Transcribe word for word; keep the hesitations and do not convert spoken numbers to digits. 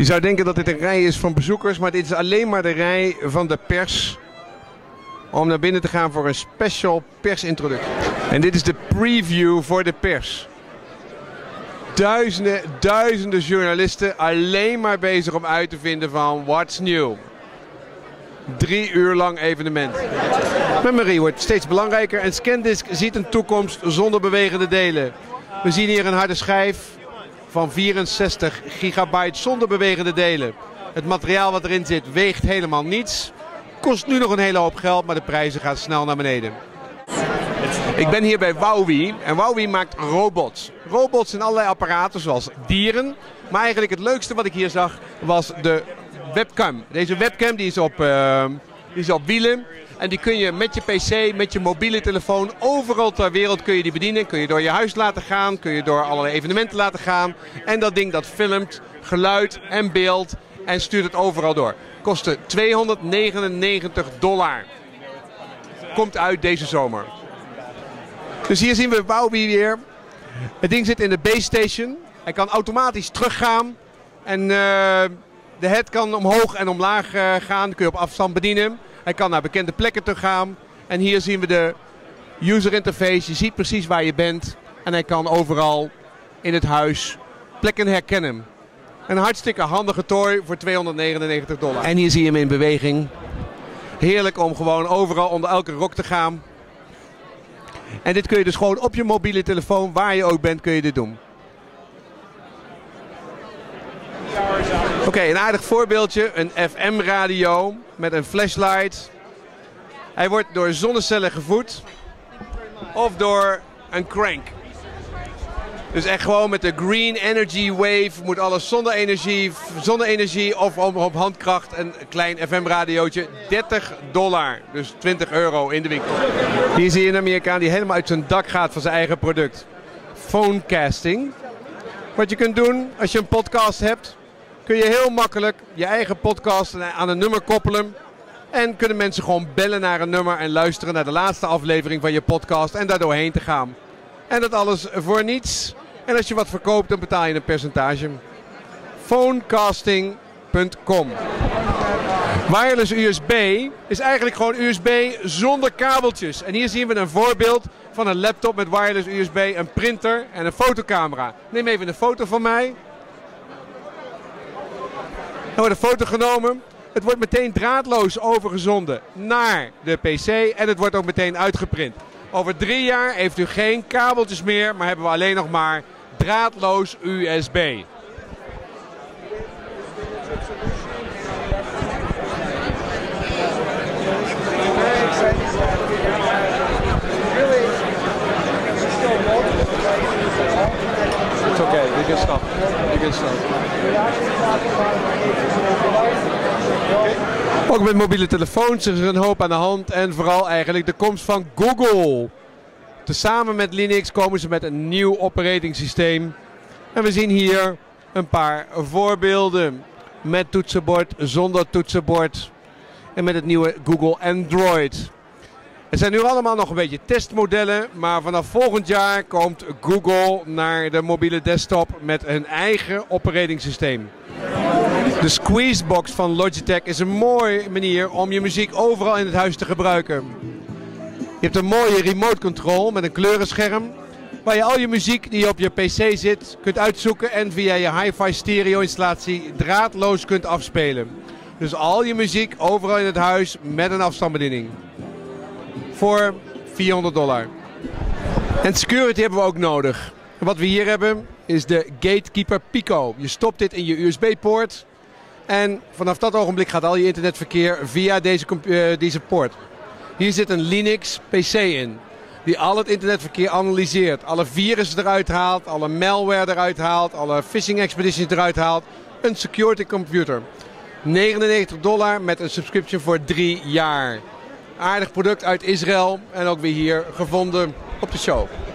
Je zou denken dat dit een rij is van bezoekers, maar dit is alleen maar de rij van de pers om naar binnen te gaan voor een special persintroductie. En dit is de preview voor de pers. Duizenden, duizenden journalisten alleen maar bezig om uit te vinden van what's new. Drie uur lang evenement. Memory wordt steeds belangrijker en ScanDisk ziet een toekomst zonder bewegende delen. We zien hier een harde schijf van vierenzestig gigabyte zonder bewegende delen. Het materiaal wat erin zit weegt helemaal niets. Kost nu nog een hele hoop geld, maar de prijzen gaan snel naar beneden. Ik ben hier bij Wowie en Wowie maakt robots. Robots in allerlei apparaten zoals dieren. Maar eigenlijk het leukste wat ik hier zag was de webcam. Deze webcam die is op, uh, die is op wielen. En die kun je met je pc, met je mobiele telefoon, overal ter wereld kun je die bedienen. Kun je door je huis laten gaan, kun je door allerlei evenementen laten gaan. En dat ding dat filmt geluid en beeld en stuurt het overal door. Kostte tweehonderdnegenennegentig dollar. Komt uit deze zomer. Dus hier zien we Wowie weer. Het ding zit in de base station. Hij kan automatisch teruggaan. En uh, de head kan omhoog en omlaag uh, gaan. Dat kun je op afstand bedienen. Hij kan naar bekende plekken toe gaan. En hier zien we de user interface. Je ziet precies waar je bent. En hij kan overal in het huis plekken herkennen. Een hartstikke handige toy voor tweehonderdnegenennegentig dollar. En hier zie je hem in beweging. Heerlijk om gewoon overal onder elke rok te gaan. En dit kun je dus gewoon op je mobiele telefoon, waar je ook bent, kun je dit doen. Oké, okay, een aardig voorbeeldje. Een F M radio met een flashlight. Hij wordt door zonnecellen gevoed. Of door een crank. Dus echt gewoon met de green energy wave moet alles zonder energie, zonne-energie of op handkracht. Een klein F M radiootje. dertig dollar. Dus twintig euro in de winkel. Hier zie je een Amerikaan die helemaal uit zijn dak gaat van zijn eigen product. Phonecasting. Wat je kunt doen als je een podcast hebt, kun je heel makkelijk je eigen podcast aan een nummer koppelen. En kunnen mensen gewoon bellen naar een nummer en luisteren naar de laatste aflevering van je podcast en daar doorheen te gaan. En dat alles voor niets. En als je wat verkoopt, dan betaal je een percentage. Phonecasting punt com. Wireless U S B is eigenlijk gewoon U S B zonder kabeltjes. En hier zien we een voorbeeld van een laptop met wireless U S B, een printer en een fotocamera. Neem even een foto van mij. Er wordt een foto genomen. Het wordt meteen draadloos overgezonden naar de pc en het wordt ook meteen uitgeprint. Over drie jaar heeft u geen kabeltjes meer, maar hebben we alleen nog maar draadloos U S B. It's okay, we can stop. We can stop. Ook met mobiele telefoons is er een hoop aan de hand en vooral eigenlijk de komst van Google. Tezamen met Linux komen ze met een nieuw operating systeem. En we zien hier een paar voorbeelden met toetsenbord, zonder toetsenbord en met het nieuwe Google Android. Het zijn nu allemaal nog een beetje testmodellen, maar vanaf volgend jaar komt Google naar de mobiele desktop met een eigen operating systeem. De Squeezebox van Logitech is een mooie manier om je muziek overal in het huis te gebruiken. Je hebt een mooie remote control met een kleurenscherm, waar je al je muziek die op je pc zit kunt uitzoeken en via je hi-fi stereo installatie draadloos kunt afspelen. Dus al je muziek overal in het huis met een afstandsbediening. Voor vierhonderd dollar. En security hebben we ook nodig. En wat we hier hebben is de Gatekeeper Pico. Je stopt dit in je U S B-poort. En vanaf dat ogenblik gaat al je internetverkeer via deze, uh, deze poort. Hier zit een Linux P C in. Die al het internetverkeer analyseert. Alle virussen eruit haalt. Alle malware eruit haalt. Alle phishing expeditions eruit haalt. Een security computer. negenennegentig dollar met een subscription voor drie jaar. Aardig product uit Israël en ook weer hier gevonden op de show.